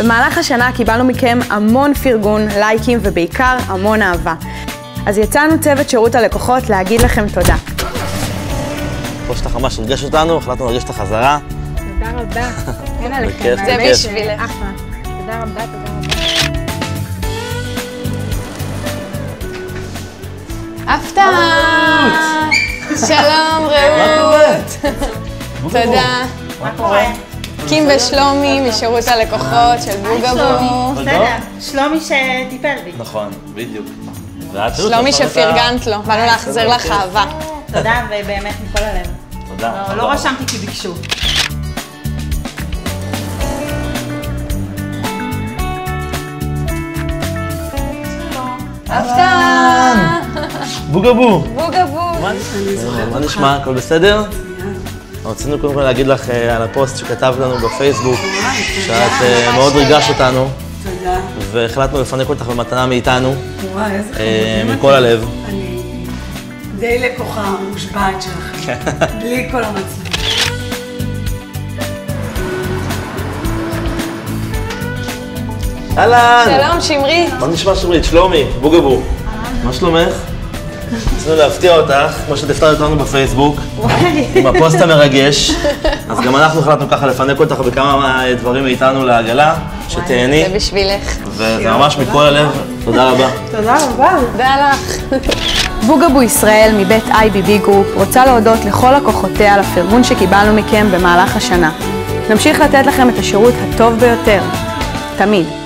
במהלך השנה קיבלנו מכם המון פרגון, לייקים ובעיקר המון אהבה. אז יצאנו צוות שירות הלקוחות להגיד לכם תודה. פה שאתה ממש רגש אותנו, החלטנו לרגש את החזרה. תודה רבה. אין עליכם. זה בשבילך. אחלה. תודה רבה, תודה רבה. הפתעה! שלום רעות! תודה. מה קורה? קים ושלומי משירות הלקוחות של בוגבו. בסדר, שלומי שטיפל בי. נכון, בדיוק. שלומי שפרגנת לו, באנו להחזיר לך אהבה. תודה, ובאמת מכל הלב. תודה. לא רשמתי כי ביקשו. הפתעה! בוגבו! בוגבו! מה נשמע? הכל בסדר? רצינו קודם כל להגיד לך על הפוסט שכתב לנו בפייסבוק, שאת מאוד ריגש אותנו. תודה. והחלטנו לפנק אותך במתנה מאיתנו. וואי, איזה חמוד. מכל הלב. אני די לקוחה מושבעת שלכם, בלי כל המצלמה. אהלן! שלום שמרית. מה נשמע שמרית? שלומי, בוגבו. מה שלומך? רצינו להפתיע אותך, כמו שאת הפתעת אותנו בפייסבוק, עם הפוסט המרגש. אז גם אנחנו החלטנו ככה לפנק אותך בכמה דברים מאיתנו לעגלה, שתהני. זה בשבילך. וזה ממש מכל הלב, תודה רבה. תודה רבה. תודה לך. בוגבו ישראל מבית IBB גרופ רוצה להודות לכל לקוחותיה על הפרגון שקיבלנו מכם במהלך השנה. נמשיך לתת לכם את השירות הטוב ביותר, תמיד.